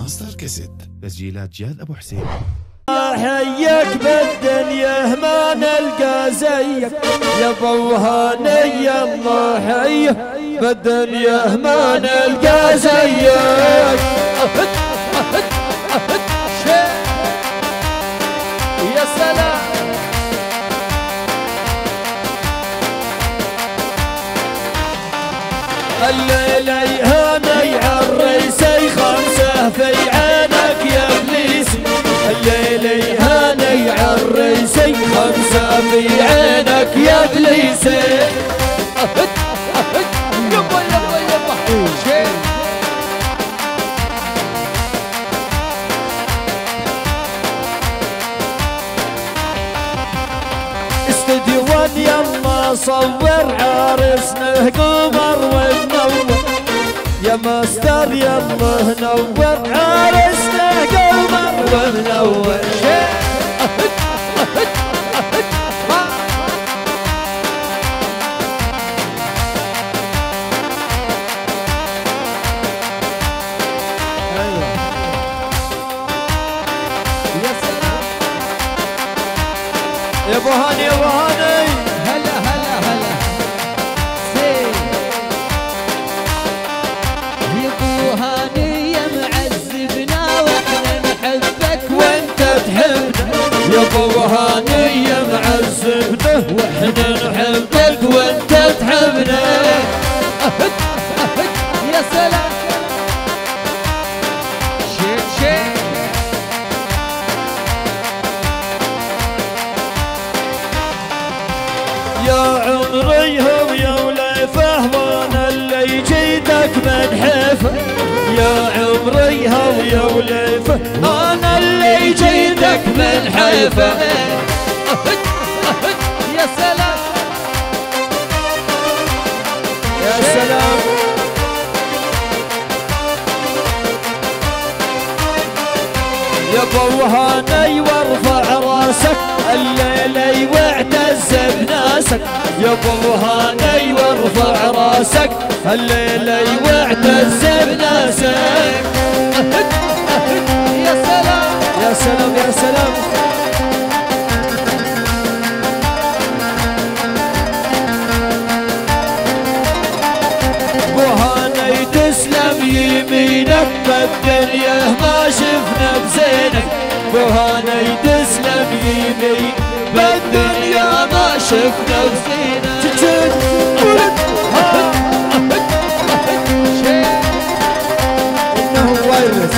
ماستر كاسيت تسجيلات جاد ابو حسين. حيك بالدنيا ما نلقى زيك يا ابو هاني، الله حيك بالدنيا ما نلقى زيك. يا سلام الليلة هاني عالريسي خمسة في عينك يا ابليسي، الليلة هاني عالريسي خمسة في عينك يا ابليسي. يبا يبا يبا استديوان يلا صور عرسنا قمر ومنور، يا ماستر يلا نور عرسنا قمر ومنور. يا ابو هاني يا ابو هاني، هلا هلا هلا سي يا ابو هاني يا معذبنا واحنا نحبك وانت تحبنا، يا ابو هاني يا معذبنا واحنا نحبك وانت تحبنا. يا سلام شيك شيك يا عمري هم يا وليفه وانا اللي جيتك من حيفه، يا عمري هم يا وليفه انا اللي جيتك من حيفه. يا سلام يا سلام يا ابو هاني وارفع راسك الليلة واعتز بناسك، يا ابو هاني وارفع راسك الليلة واعتز بناسك. يا سلام يا سلام يا سلام ابو هاني تسلم يمينك بالدنيا ما شفنا بزينك، ابو هاني تسلم يمين بالدنيا ما شفنا بزينك. انه وايرلس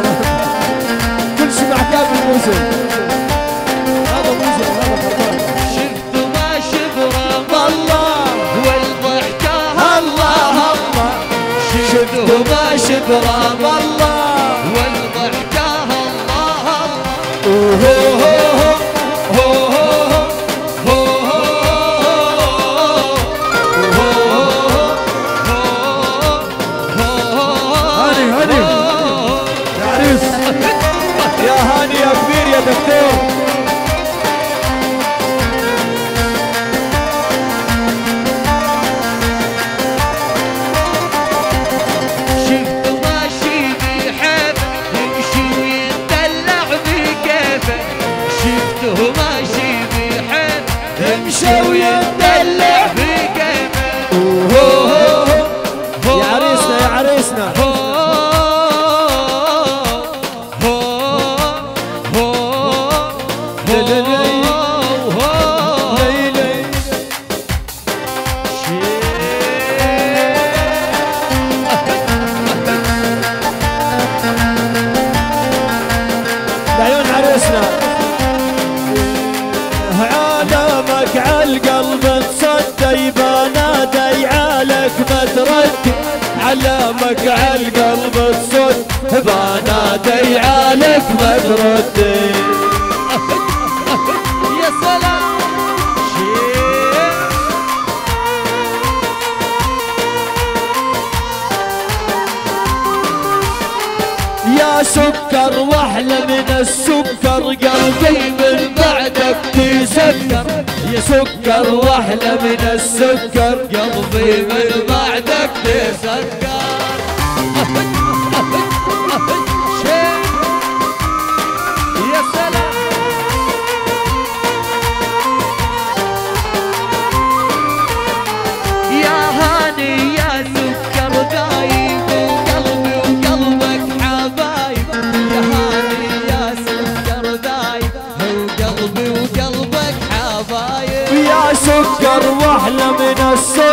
كل شيء مع كاب الموسم، هذا موسم هذا خربان. شفت ما شبرم الله والضحكة الله الله، شفت ما شبرم الله والضحكة الله الله. هاني هاني يا عريس، يا هاني يا كبير يا دكتور. شفت ماشي بحب يمشي ويدلع بكيفه، شفته ماشي بحب يمشي ويدلع بكيفه. يا عريسنا يا عريسنا بعيون عريسنا عالمك عالقلب تصدي بنادي عالك ما تردي، علامك عالقلب تصد بنادي عالك ما تردي. يا سلام يا سكر واحلى من السكر قلبي من بعدك تسكر، يا سكر واحلى من السكر قلبي من بعدك تسكر.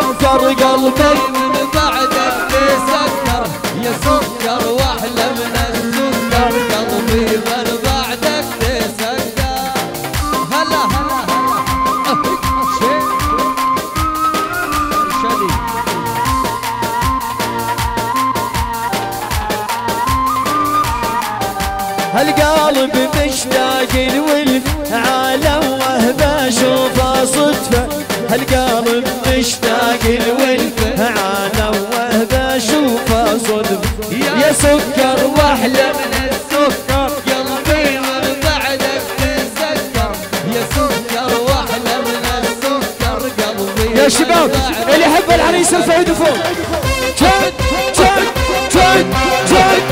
سكر قلبي من بعدك تسكر يا سكر واحلى من السكر قلبي من بعدك تسكر هلا هلا هلا شيء شديد هالقلب مشتاق الولف عالم وهبه اشوفه صدفه هالقلب مشتاق الولف عالم وهبه اشوفه صدفه يا سكر واحلى من السكر قلبي من بعدك تسكر يا سكر واحلى من السكر قلبي يا شباب اللي يحب العريس يرفع يده فوق جد جد جد جد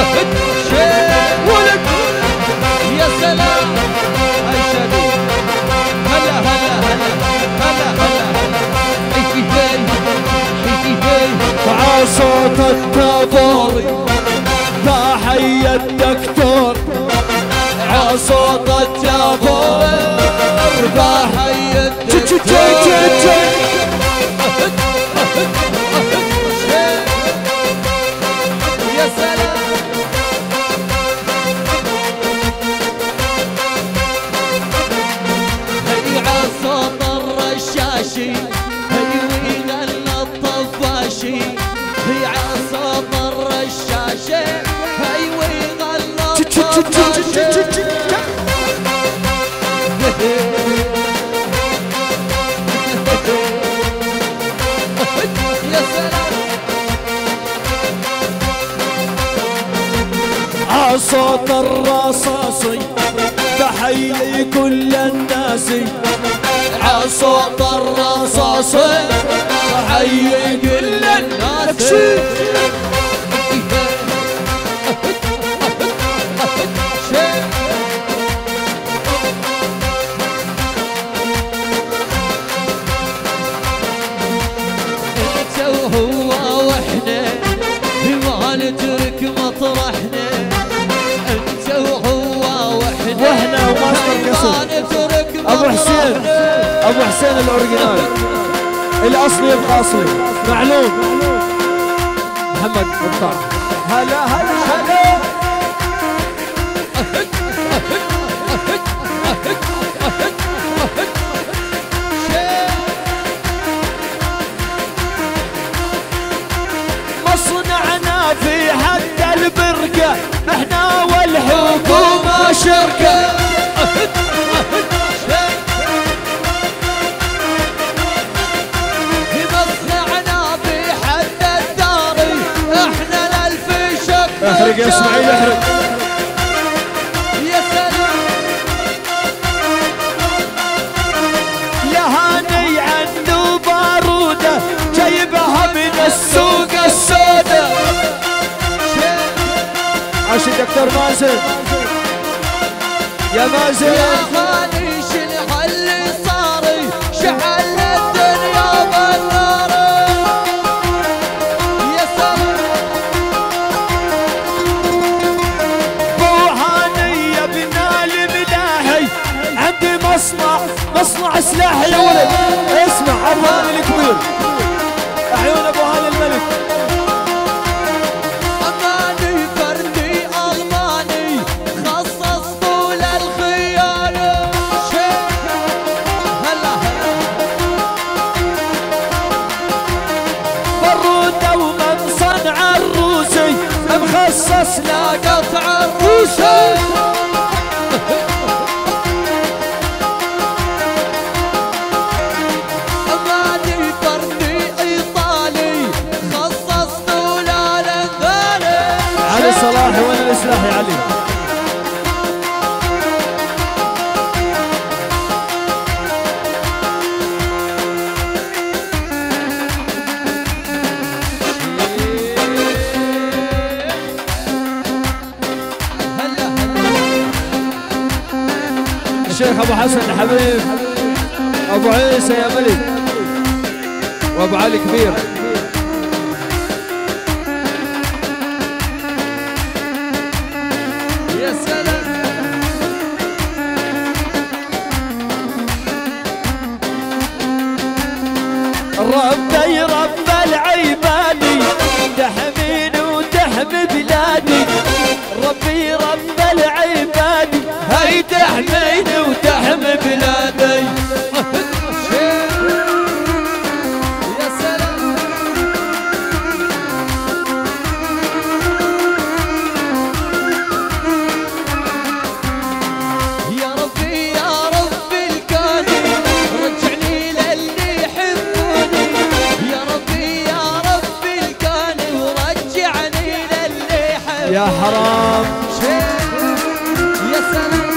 ولد يا سلام هاي شديد هلا هلا هلا هلا هلا حيكي هاي مع صوت الطابور لا حي الدكتور مع صوت الطابور لا حي الدكتور يا سلام هي عصوت الرشاشي هي ويغنى الطفاشي هي عصوت الرشاشي هي ويغنى الطفاشي يا سلام عصوت الرصاصي تحيي كل الناس عصوت الرصاصي تحيي كل الناس انت وهو واحنا ما نترك مطرحنا انت وهو واحنا وماستر قصر ما نترك ابو حسين مطرحنا ابو حسين الاوريجينال الاصلي يبقى اصلي معلوم محمد مختار هلا هلا هلا مصنعنا في حد البركة احنا والحكومة شركة مصنعنا في حد الداري احنا الالف شك احرق يا اسماعيل احرق يا سلام يا هاني عنده بارودة جايبها من السوق السوداء عاش الدكتور مازن يا مازن يا غالي شنو اللي صاري شعل الدنيا بالنار يا سلام بو هاني يا ابن الملاحي عندي مصنع سلاح يا ولد اسمع عرضان الكبير عيون ابو هاني الملك اماني فردي الماني خصص طول الخيانه هلا هلا بارودة ومن صنع الروسي مخصص لا قطع الروسي اماني فردي ايطالي خصص طول الانذالي علي صلاح وين السلاح يا علي هلا هلا الشيخ ابو حسن حبيب ابو عيسى يا ملك وابو علي كبير يا سلام الرب العبادي تحميني وتحمي بلادي ربي رب العبادي هاي تحميني وتحمي بلادي يا سلام يا ربي يا ربي الكوني رجعني للي يحبوني يا ربي يا ربي الكوني ورجعني للي يحبوني يا حرام يا سلام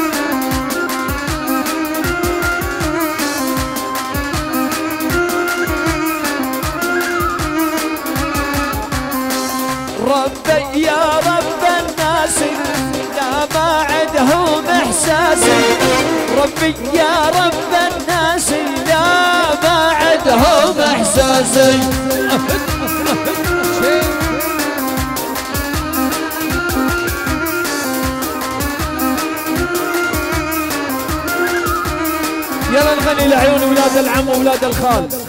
ربي يا رب الناس لا ما عندهم احساسي ربي يا رب الناس لا ما عندهم احساسي يلا نغني لعيون ولاد العم وولاد الخال